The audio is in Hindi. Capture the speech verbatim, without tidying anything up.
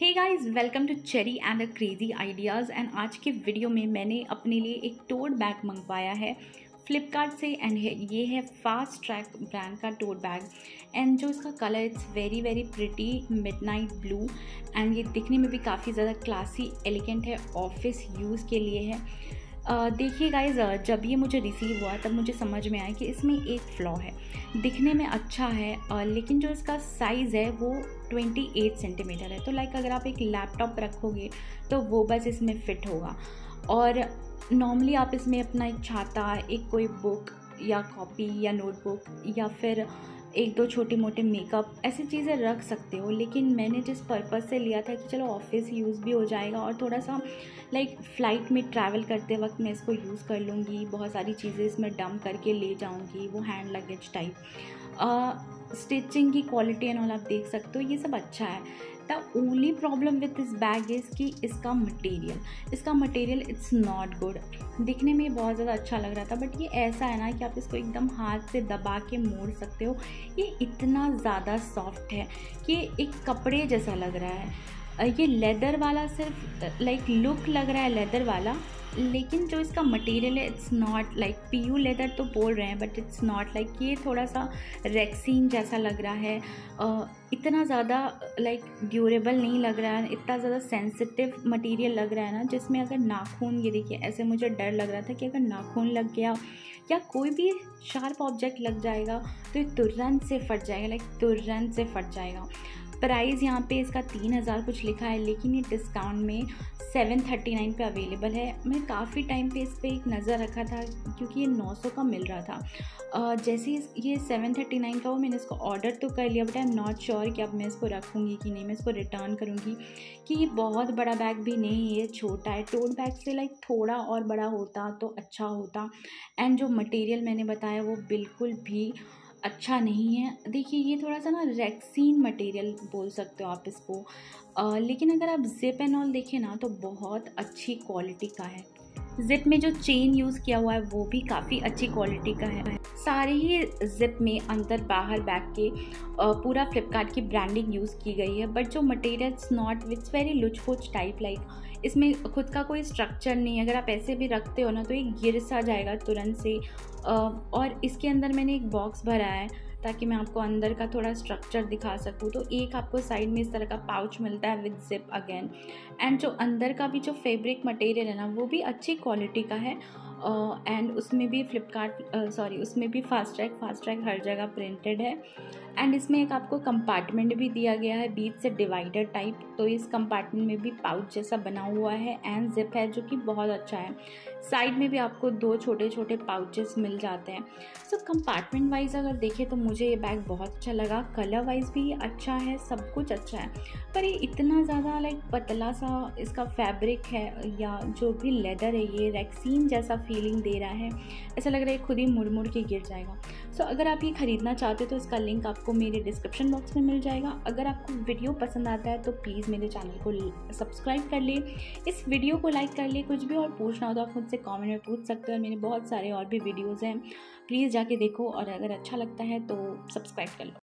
Hey guys, welcome to cherry and the crazy ideas. And आज के वीडियो में मैंने अपने लिए एक टोट बैग मंगवाया है फ्लिपकार्ट से। एंड ये है फास्ट ट्रैक ब्रांड का टोट बैग। एंड जो इसका colour it's very very pretty midnight blue. And ये दिखने में भी काफ़ी ज़्यादा क्लासी एलिगेंट है, ऑफिस यूज़ के लिए है। uh, देखिए गाइज, जब ये मुझे रिसीव हुआ तब मुझे समझ में आया कि इसमें एक फ़्लॉ है। दिखने में अच्छा है uh, लेकिन जो इसका साइज़ है वो अट्ठाईस सेंटीमीटर है। तो लाइक अगर आप एक लैपटॉप रखोगे तो वो बस इसमें फ़िट होगा। और नॉर्मली आप इसमें अपना एक छाता, एक कोई बुक या कॉपी या नोटबुक या फिर एक दो छोटे मोटे मेकअप ऐसी चीज़ें रख सकते हो। लेकिन मैंने जिस पर्पज़ से लिया था कि चलो ऑफिस यूज़ भी हो जाएगा और थोड़ा सा लाइक फ़्लाइट में ट्रैवल करते वक्त मैं इसको यूज़ कर लूँगी, बहुत सारी चीज़ें इसमें डंप करके ले जाऊँगी, वो हैंड लगेज टाइप। स्टिचिंग की क्वालिटी एंड ऑल आप देख सकते हो, ये सब अच्छा है। The only problem with this bag is कि इसका मटेरियल इसका मटेरियल इट्स नॉट गुड। दिखने में बहुत ज़्यादा अच्छा लग रहा था बट ये ऐसा है ना कि आप इसको एकदम हाथ से दबा के मोड़ सकते हो। ये इतना ज़्यादा सॉफ्ट है कि एक कपड़े जैसा लग रहा है। ये लेदर वाला सिर्फ लाइक लुक लग रहा है लेदर वाला, लेकिन जो इसका मटेरियल है it's not like PU leather तो बोल रहे हैं बट इट्स नॉट लाइक। ये थोड़ा सा रेक्सीन जैसा लग रहा है। uh, इतना ज़्यादा लाइक ड्यूरेबल नहीं लग रहा है, इतना ज़्यादा सेंसिटिव मटेरियल लग रहा है ना, जिसमें अगर नाखून, ये देखिए ऐसे मुझे डर लग रहा था कि अगर नाखून लग गया या कोई भी शार्प ऑब्जेक्ट लग जाएगा तो ये तुरंत से फट जाएगा, लाइक तुरंत से फट जाएगा। प्राइस यहाँ पे इसका तीन हज़ार कुछ लिखा है लेकिन ये डिस्काउंट में सेवन थर्टी नाइन पे अवेलेबल है। मैं काफ़ी टाइम पे इस पे एक नज़र रखा था क्योंकि ये नौ सौ का मिल रहा था। uh, जैसे ये सेवन थर्टी नाइन का हो, मैंने इसको ऑर्डर तो कर लिया but I am not sure कि अब मैं इसको रखूँगी कि नहीं, मैं इसको रिटर्न करूँगी। कि ये बहुत बड़ा बैग भी नहीं है, ये छोटा है। टोट बैग से लाइक थोड़ा और बड़ा होता तो अच्छा होता। एंड जो मटेरियल मैंने बताया वो बिल्कुल भी अच्छा नहीं है। देखिए ये थोड़ा सा ना रेक्सीन मटेरियल बोल सकते हो आप इसको। आ, लेकिन अगर आप जिप एंड ऑल देखें ना तो बहुत अच्छी क्वालिटी का है। जिप में जो चेन यूज़ किया हुआ है वो भी काफ़ी अच्छी क्वालिटी का है। सारे ही जिप में अंदर बाहर बैग के आ, पूरा फ्लिपकार्ट की ब्रांडिंग यूज़ की गई है। बट जो material it's not it's very लुच फुच टाइप, लाइक इसमें खुद का कोई स्ट्रक्चर नहीं है। अगर आप ऐसे भी रखते हो ना तो ये गिर सा जाएगा तुरंत से। और इसके अंदर मैंने एक बॉक्स भरा है ताकि मैं आपको अंदर का थोड़ा स्ट्रक्चर दिखा सकूँ। तो एक आपको साइड में इस तरह का पाउच मिलता है विद जिप अगेन। एंड जो अंदर का भी जो फैब्रिक मटेरियल है ना वो भी अच्छी क्वालिटी का है। एंड uh, उसमें भी फ्लिपकार्ट सॉरी उसमें भी फास्ट ट्रैक फास्ट ट्रैक हर जगह प्रिंटेड है। एंड इसमें एक आपको कंपार्टमेंट भी दिया गया है बीच से डिवाइडर टाइप। तो इस कंपार्टमेंट में भी पाउच जैसा बना हुआ है एंड जिप है जो कि बहुत अच्छा है। साइड में भी आपको दो छोटे छोटे पाउचेस मिल जाते हैं। सो कंपार्टमेंट वाइज अगर देखें तो मुझे ये बैग बहुत अच्छा लगा। कलर वाइज भी ये अच्छा है, सब कुछ अच्छा है। पर ये इतना ज़्यादा लाइक पतला सा इसका फैब्रिक है या जो भी लेदर है ये रेक्सीन जैसा फीलिंग दे रहा है। ऐसा लग रहा है खुद ही मुड़ मुड़ के गिर जाएगा। सो so, अगर आप ये ख़रीदना चाहते हो तो इसका लिंक आपको मेरे डिस्क्रिप्शन बॉक्स में मिल जाएगा। अगर आपको वीडियो पसंद आता है तो प्लीज़ मेरे चैनल को सब्सक्राइब कर ले, इस वीडियो को लाइक कर ले। कुछ भी और पूछना हो तो आप मुझसे कमेंट में पूछ सकते हो। और मेरे बहुत सारे और भी वीडियोज़ हैं, प्लीज़ जाके देखो। और अगर अच्छा लगता है तो सब्सक्राइब कर लो।